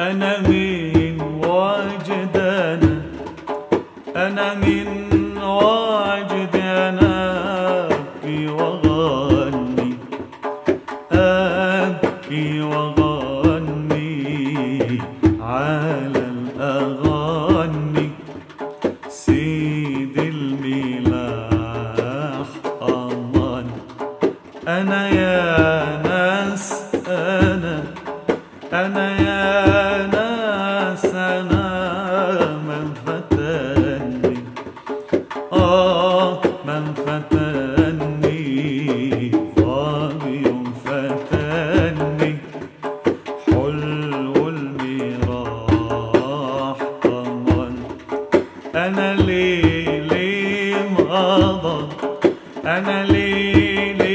أنا من وجد أنا من وجد أنا أبكي وأغني أبكي وأغني على الأغاني سيد الملاح أمان. أنا يا ناس أنا يا ناس أنا من فتني من فتني ظاهي فتني حلو المراح طمان. أنا ليلي مضى أنا ليلي